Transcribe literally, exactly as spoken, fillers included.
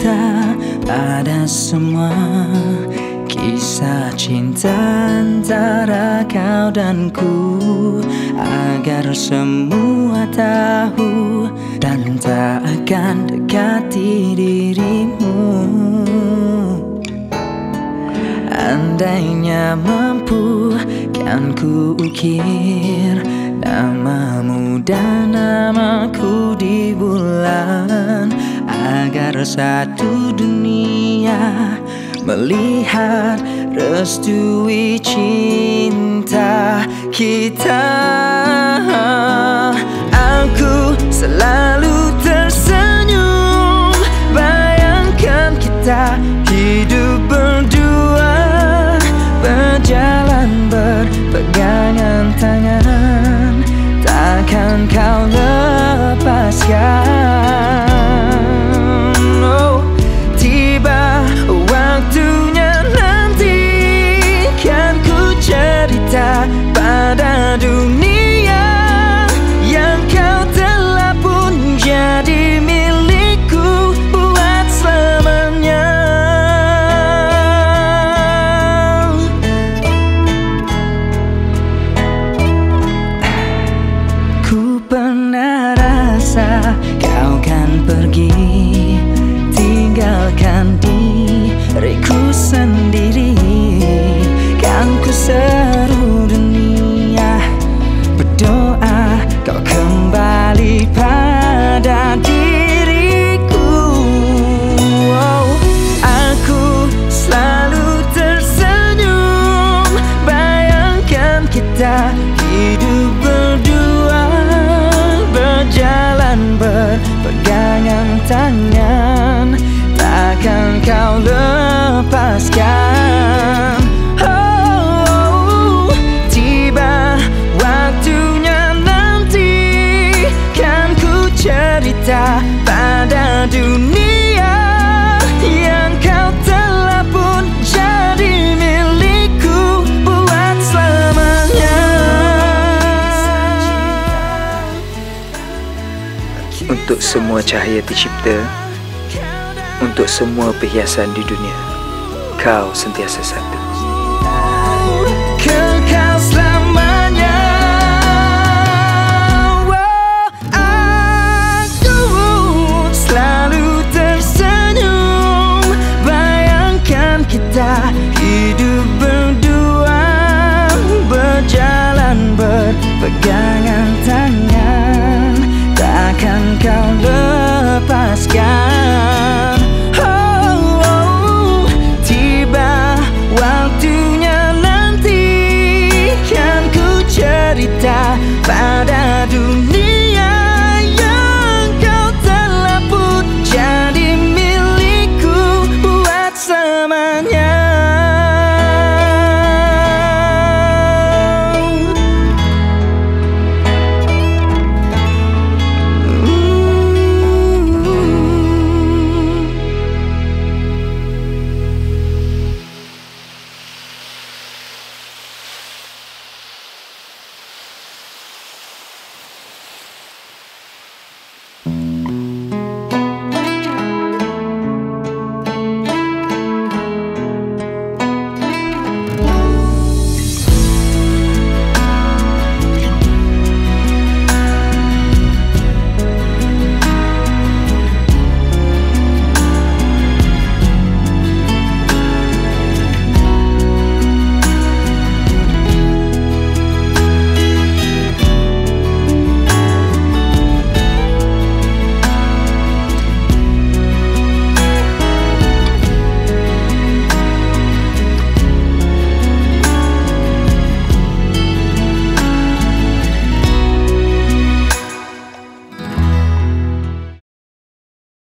cerita pada semua kisah cinta antara kau dan ku, agar semua tahu dan tak akan dekati dirimu. Andainya mampu kan ku ukir namamu dan namaku di bulan, agar satu dunia melihat restui cinta kita. Aku selalu tersenyum bayangkan kita hidup berdua, berjalan berpegangan tangan, takkan kau lepaskan. Oh, tiba waktunya nanti kan ku cerita pada dunia yang kau telah pun jadi milikku buat selamanya. Ku pernah rasa kau kan pergi, tinggalkan diriku sendiri. Kan ku seru dunia berdoa kau kembali pada diriku. Oh, aku selalu tersenyum bayangkan kita hidup berdua, berjalan berpegangan tangan, takkan kau lepaskan. Oh, tiba waktunya nanti kan ku cerita pada dunia yang kau telah pun jadi milikku buat selamanya. Untuk semua cahaya tercipta, untuk semua perhiasan di dunia, kau sentiasa satu.